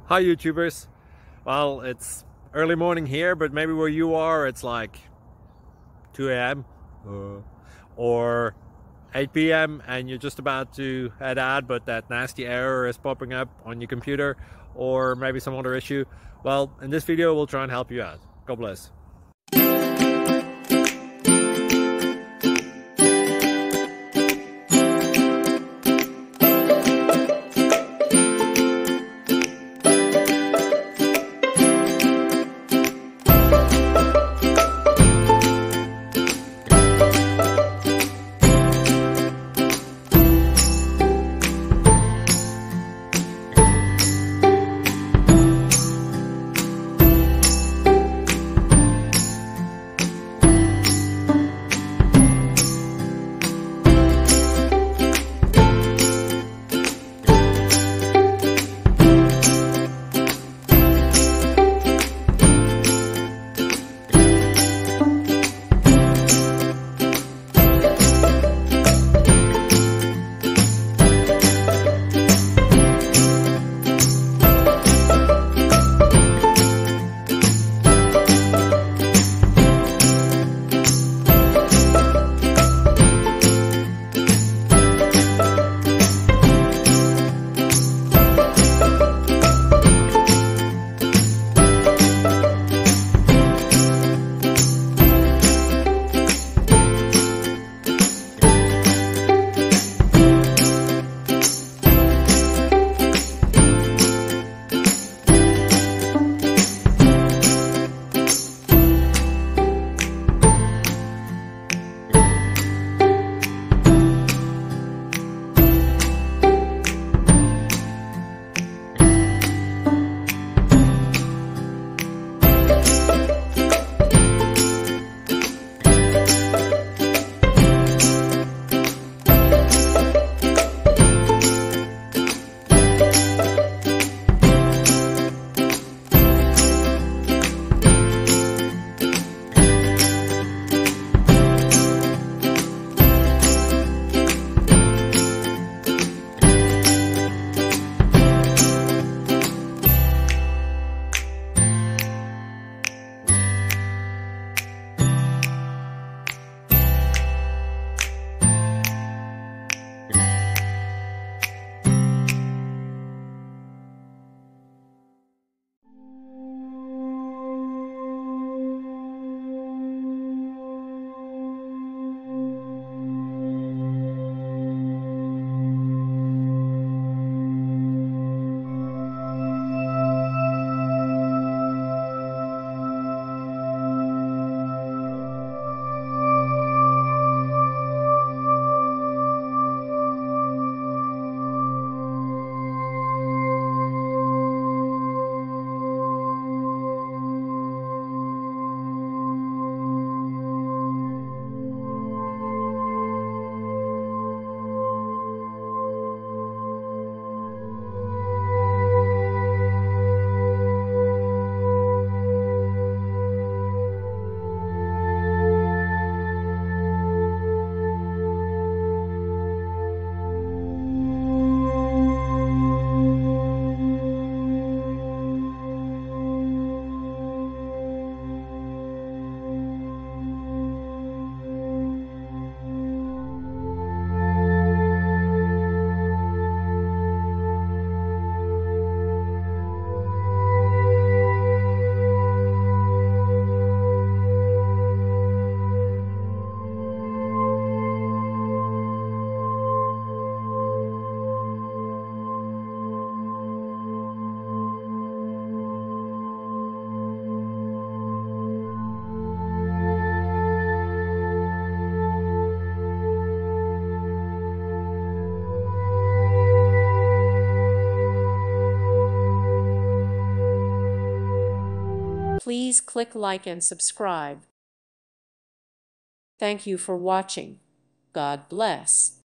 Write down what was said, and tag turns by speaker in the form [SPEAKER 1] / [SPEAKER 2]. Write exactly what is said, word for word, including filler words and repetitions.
[SPEAKER 1] Hi YouTubers. Well, it's early morning here, but maybe where you are it's like two A M uh, or eight P M and you're just about to head out, but that nasty error is popping up on your computer, or maybe some other issue. Well, in this video we'll try and help you out. God bless.
[SPEAKER 2] Please click like and subscribe. Thank you for watching. God bless.